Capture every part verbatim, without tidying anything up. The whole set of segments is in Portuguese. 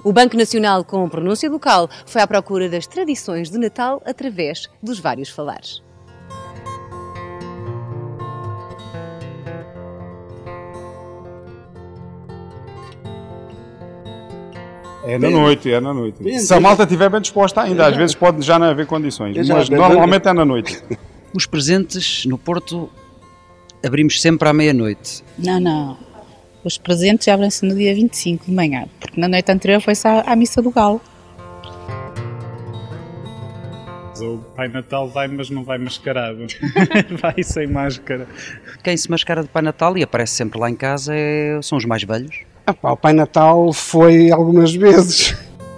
O Banco Nacional, com pronúncia local, foi à procura das tradições de Natal através dos vários falares. É na noite, é na noite. Se a malta estiver bem disposta ainda, às vezes pode já não haver condições, mas normalmente é na noite. Os presentes no Porto abrimos sempre à meia-noite. Não, não. Os presentes abrem-se no dia vinte e cinco de manhã, porque na noite anterior foi-se à, à missa do Galo. O Pai Natal vai, mas não vai mascarado. Vai sem máscara. Quem se mascara de Pai Natal e aparece sempre lá em casa é... são os mais velhos. Ah, pá, o Pai Natal foi algumas vezes.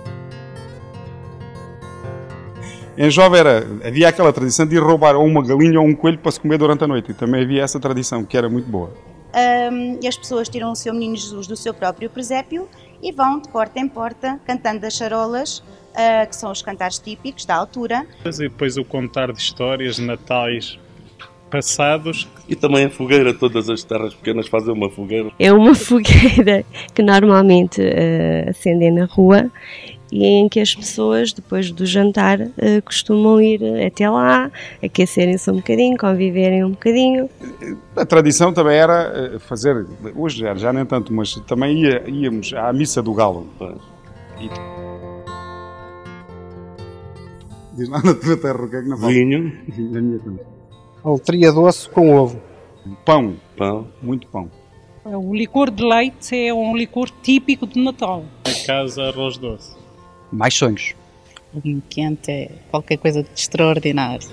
Em Jovem era, havia aquela tradição de ir roubar ou uma galinha ou um coelho para se comer durante a noite. E também havia essa tradição, que era muito boa. Um, e as pessoas tiram o seu menino Jesus do seu próprio presépio e vão de porta em porta cantando as charolas, uh, que são os cantares típicos da altura. E depois o contar de histórias, natais passados. E também a fogueira, todas as terras pequenas fazem uma fogueira. É uma fogueira que normalmente uh, acendem na rua e em que as pessoas, depois do jantar, uh, costumam ir até lá, aquecerem-se um bocadinho, conviverem um bocadinho. A tradição também era fazer, hoje já, já nem tanto, mas também ia, íamos à missa do Galo. E... Diz lá na tua terra o que é que não fala? Vinho. Vinho da minha também. Letria doce com ovo. Pão. Pão. Muito pão. O licor de leite é um licor típico de Natal. A casa, arroz doce. Mais sonhos. O vinho quente é qualquer coisa de extraordinário.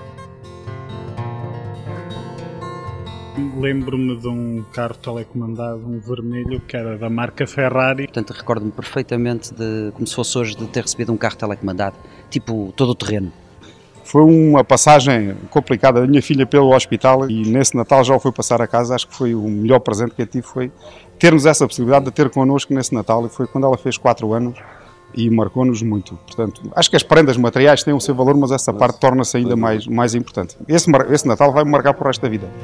Lembro-me de um carro telecomandado, um vermelho, que era da marca Ferrari. Portanto, recordo-me perfeitamente de, como se fosse hoje, de ter recebido um carro telecomandado, tipo todo o terreno. Foi uma passagem complicada da minha filha pelo hospital e nesse Natal já o fui passar a casa. Acho que foi o melhor presente que eu tive, foi termos essa possibilidade de ter connosco nesse Natal, e foi quando ela fez quatro anos e marcou-nos muito. Portanto, acho que as prendas materiais têm o seu valor, mas essa parte torna-se ainda mais, mais importante. Esse, esse Natal vai-me marcar para o resto da vida.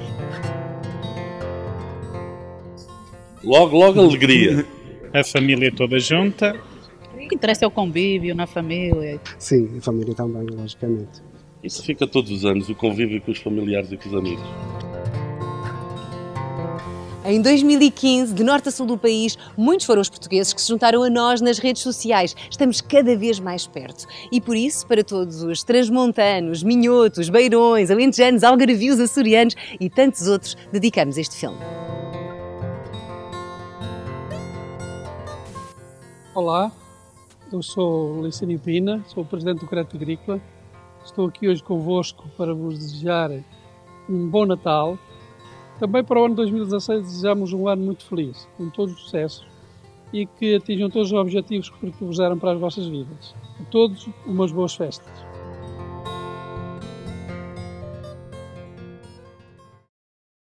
Logo, logo alegria. A família toda junta. O que interessa é o convívio na família. Sim, a família também, logicamente. Isso fica todos os anos, o convívio com os familiares e com os amigos. Em dois mil e quinze, de norte a sul do país, muitos foram os portugueses que se juntaram a nós nas redes sociais. Estamos cada vez mais perto. E por isso, para todos os transmontanos, minhotos, beirões, alentejanos, algarvios, açorianos e tantos outros, dedicamos este filme. Olá, eu sou Licínio Pina, sou o Presidente do Crédito Agrícola. Estou aqui hoje convosco para vos desejar um bom Natal. Também para o ano dois mil e dezasseis desejamos um ano muito feliz, com todos os sucessos e que atinjam todos os objetivos que propuseram para as vossas vidas. A todos, umas boas festas.